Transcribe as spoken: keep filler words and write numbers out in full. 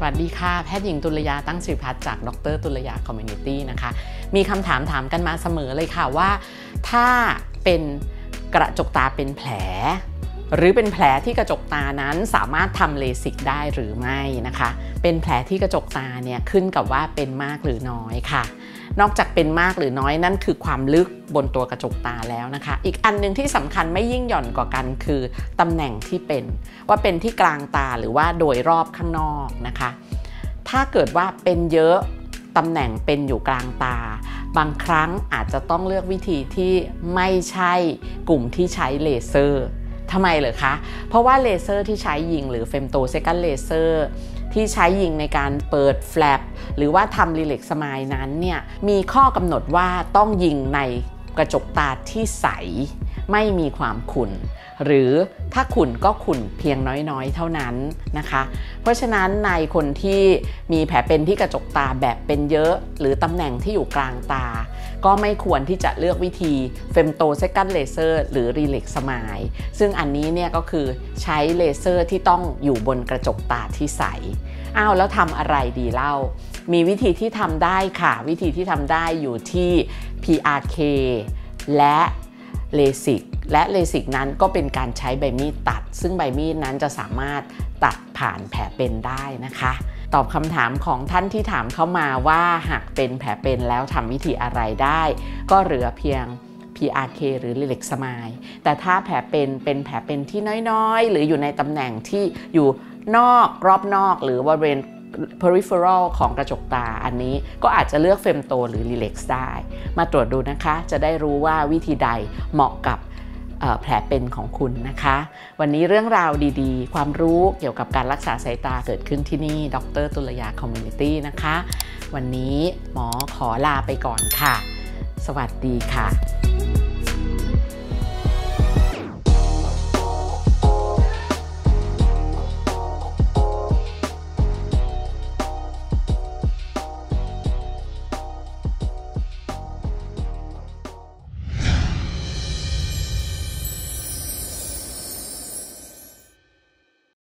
วัสดีค่ะแพทย์หญิงตุลยาตั้งสิริพัฒน์จากดรตุลยาคอมมูนิตี้นะคะมีคำถามถามกันมาเสมอเลยค่ะว่าถ้าเป็นกระจกตาเป็นแผลหรือเป็นแผลที่กระจกตานั้นสามารถทำเลสิกได้หรือไม่นะคะเป็นแผลที่กระจกตาเนี่ยขึ้นกับว่าเป็นมากหรือน้อยค่ะนอกจากเป็นมากหรือน้อยนั่นคือความลึกบนตัวกระจกตาแล้วนะคะอีกอันนึงที่สำคัญไม่ยิ่งหย่อนกว่ากันคือตำแหน่งที่เป็นว่าเป็นที่กลางตาหรือว่าโดยรอบข้างนอกนะคะถ้าเกิดว่าเป็นเยอะตำแหน่งเป็นอยู่กลางตาบางครั้งอาจจะต้องเลือกวิธีที่ไม่ใช่กลุ่มที่ใช้เลเซอร์ทำไมเหรอคะเพราะว่าเลเซอร์ที่ใช้ยิงหรือเฟมโตเซคันเลเซอร์ที่ใช้ยิงในการเปิดแฟลปหรือว่าทำรีเล็กซ์สมายนั้นเนี่ยมีข้อกำหนดว่าต้องยิงในกระจกตาที่ใสไม่มีความขุ่นหรือถ้าขุ่นก็ขุ่นเพียงน้อยๆเท่านั้นนะคะเพราะฉะนั้นในคนที่มีแผลเป็นที่กระจกตาแบบเป็นเยอะหรือตำแหน่งที่อยู่กลางตาก็ไม่ควรที่จะเลือกวิธีเฟมโตเซคันเลเซอร์หรือรีเล็กซ์สมายซึ่งอันนี้เนี่ยก็คือใช้เลเซอร์ที่ต้องอยู่บนกระจกตาที่ใสอ้าวแล้วทำอะไรดีเล่ามีวิธีที่ทำได้ค่ะวิธีที่ทำได้อยู่ที่ พี อาร์ เค และเลสิกและเลสิกนั้นก็เป็นการใช้ใบมีดตัดซึ่งใบมีดนั้นจะสามารถตัดผ่านแผลเป็นได้นะคะตอบคำถามของท่านที่ถามเข้ามาว่าหากเป็นแผลเป็นแล้วทำวิธีอะไรได้ก็เหลือเพียง พี อาร์ เค หรือรีเล็กซ์สมายแต่ถ้าแผลเป็นเป็นแผลเป็นที่น้อยๆหรืออยู่ในตำแหน่งที่อยู่นอกรอบนอกหรือบริเวณperipheral ของกระจกตาอันนี้ก็อาจจะเลือกเฟมโตหรือรีเล็กซ์ได้มาตรวจดูนะคะจะได้รู้ว่าวิธีใดเหมาะกับแผลเป็นของคุณนะคะวันนี้เรื่องราวดีๆความรู้เกี่ยวกับการรักษาสายตาเกิดขึ้นที่นี่ดร.ตุลยาคอมมูนิตี้นะคะวันนี้หมอขอลาไปก่อนค่ะสวัสดีค่ะ